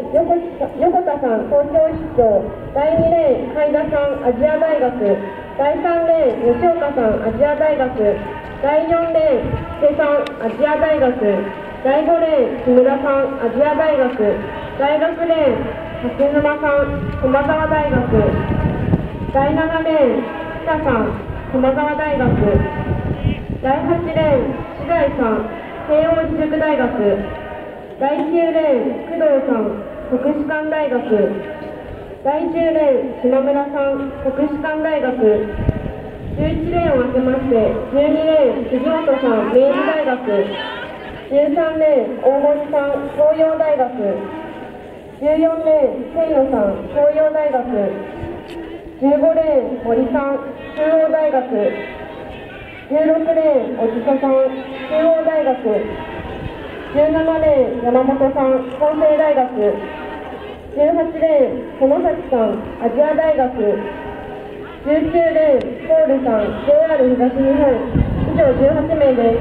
横田さん、東京出張。第2レーン、海田さん、アジア大学。第3レーン、吉岡さん、アジア大学。第4レーン、布施さん、アジア大学。第5レーン、木村さん、アジア大学。第6レーン、蓮沼さん、駒澤大学。第7レーン、北さん、駒澤大学。第8レーン、志大さん、慶応義塾大学。第9レーン、工藤さん、国士舘大学。第10レーン、島村さん、国士舘大学。11レーンを分けまして、12レーン、杉本さん、明治大学。13レーン、大森さん、東洋大学。14レーン、清野さん、東洋大学。15レーン、森さん、中央大学。16レーン、おじささん、中央大学。17レーン、山本さん、法政大学。18レーン、園崎さん、アジア大学。19レーン、ポールさん、JR 東日本。以上18名です。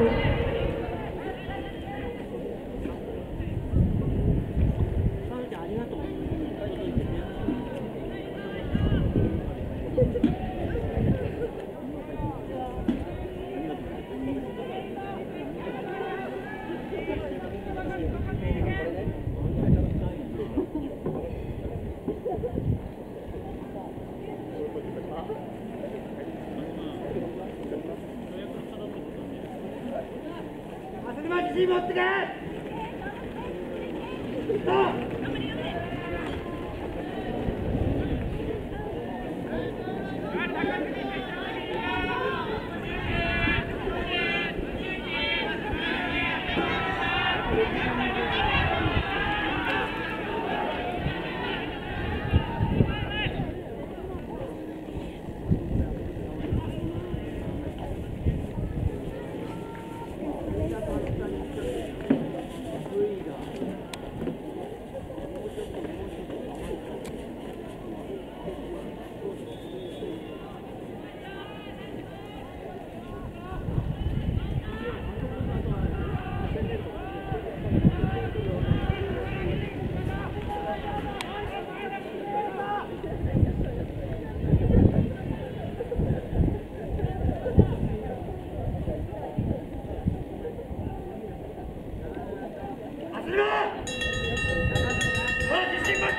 自信持ってけ！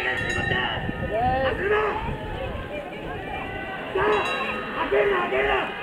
開けるな